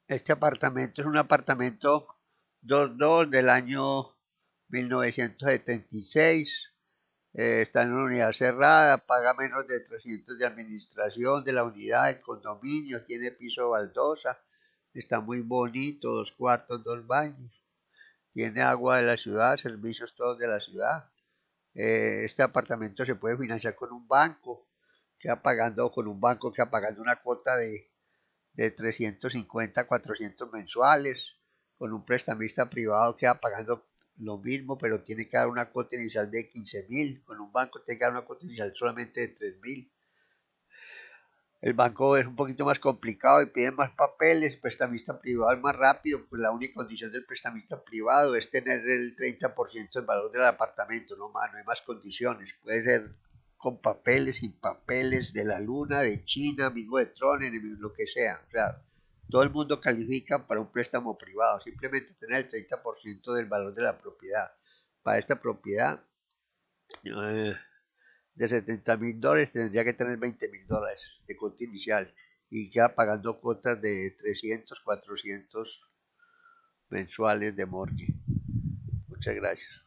Este apartamento es un apartamento 2 del año 1976. Está en una unidad cerrada, paga menos de 300 de administración de la unidad, el condominio, tiene piso baldosa, está muy bonito, 2 cuartos, 2 baños, tiene agua de la ciudad, servicios todos de la ciudad. Este apartamento se puede financiar con un banco, queda pagando con un banco, queda pagando una cuota de 350, 400 mensuales, con un prestamista privado queda pagando lo mismo, pero tiene que dar una cuota inicial de 15.000, con un banco tiene que dar una cuota inicial solamente de 3.000. El banco es un poquito más complicado y pide más papeles, el prestamista privado es más rápido, pues la única condición del prestamista privado es tener el 30% del valor del apartamento, no más, no hay más condiciones, puede ser con papeles, sin papeles, de la luna, de China, amigo de Tron, enemigo, lo que sea, o sea, todo el mundo califica para un préstamo privado, simplemente tener el 30% del valor de la propiedad. Para esta propiedad, eh, de $70.000 tendría que tener $20.000 de cuota inicial y ya pagando cuotas de 300, 400 mensuales de mortgage. Muchas gracias.